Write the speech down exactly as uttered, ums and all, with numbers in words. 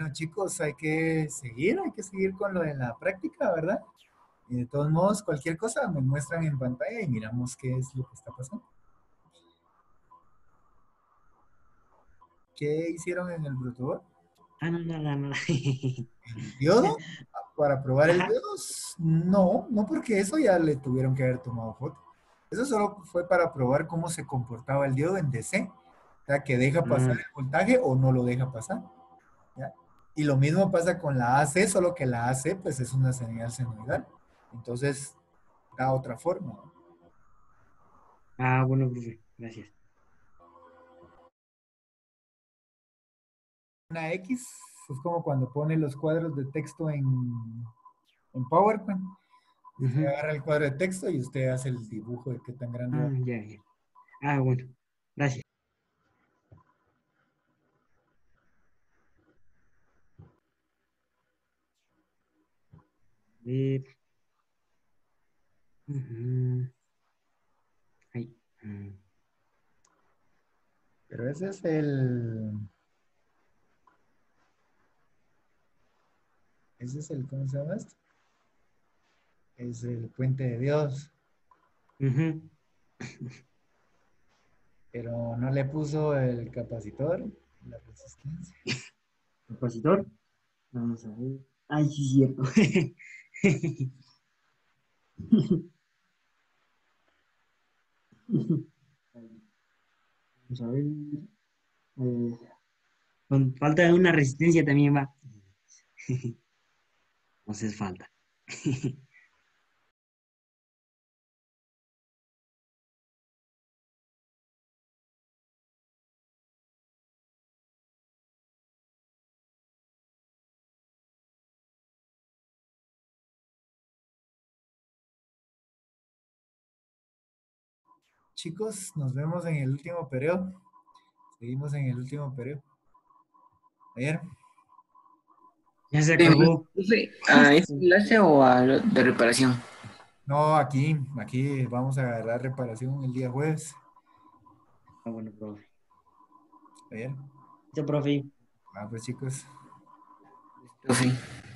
Bueno, chicos, hay que seguir, hay que seguir con lo de la práctica, ¿verdad? Y de todos modos, cualquier cosa me muestran en pantalla y miramos qué es lo que está pasando. ¿Qué hicieron en el Brutobot? Ah, no, nada, nada. ¿El diodo? ¿Para probar el Ajá. diodo? No, no porque eso ya le tuvieron que haber tomado foto. Eso solo fue para probar cómo se comportaba el diodo en D C. O sea, que deja pasar Ah, el voltaje o no lo deja pasar. ¿Ya? Y lo mismo pasa con la A C, solo que la A C pues es una señal senoidal. Entonces da otra forma, ¿no? ah, bueno, profe, gracias. Una X es como cuando pone los cuadros de texto en, en PowerPoint. Usted Ujú. agarra el cuadro de texto y usted hace el dibujo de qué tan grande va. Ah, ya, ya. Ah, bueno, gracias. A ver. Ujú. Ay, mm, Pero ese es el, ese es el, ¿cómo se llama esto? Es el puente de Dios, ujú. pero no le puso el capacitor, la resistencia. Compositor. Vamos a ver. Ay, sí, cierto. Vamos a ver. Eh, con falta de una resistencia también va. No hace falta. Chicos, nos vemos en el último periodo. Seguimos en el último periodo. Ayer. Ya se Em, acabó. profe, ¿a ese Justo. enlace o a lo de reparación? No, aquí, aquí vamos a agarrar reparación el día jueves. Ah, bueno, profe. Ayer. Listo, profe. Ah, pues chicos. Listo, sí.